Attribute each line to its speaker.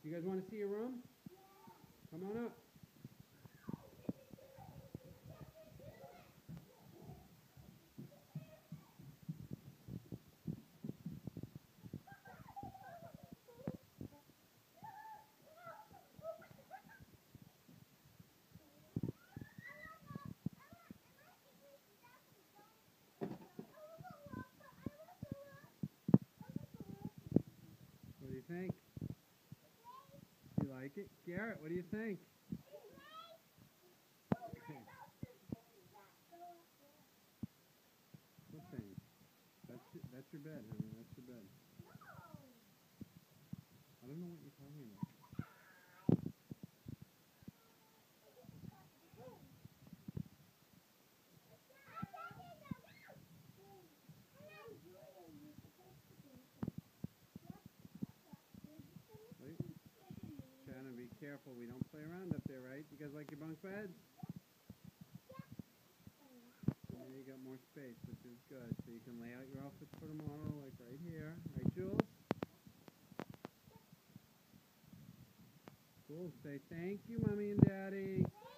Speaker 1: You guys want to see your room? Come on up. What do you think? You like it? Garrett, what do you think? What thing? That's your bed, honey. That's your bed. I don't know what you're talking about. Wait. Shannon, be careful. We don't play around up there, right? You guys like your bunk beds? Yeah, you got more space, which is good. So you can lay out your outfits for tomorrow, like right here. Right, Jules? Cool. Say thank you, Mommy and Daddy.